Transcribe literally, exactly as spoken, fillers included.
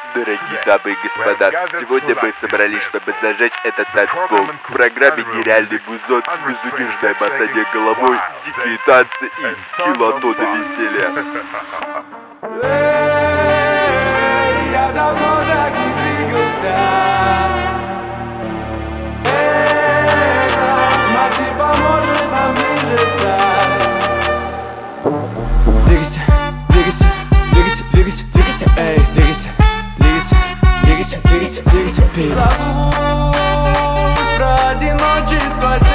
Дорогие дамы и господа, сегодня мы собрались, чтобы зажечь этот танцпол. В программе нереальный музон, безудержное мотание головой, дикие танцы и килотонны веселья. Я давно так не двигался. Этот мотив поможет нам ближе стать. Двигайся, двигайся, двигайся, двигайся, двигайся, эй, двигайся, двигайся, двигайся, двигайся, двигайся вперед. Забудь про одиночество.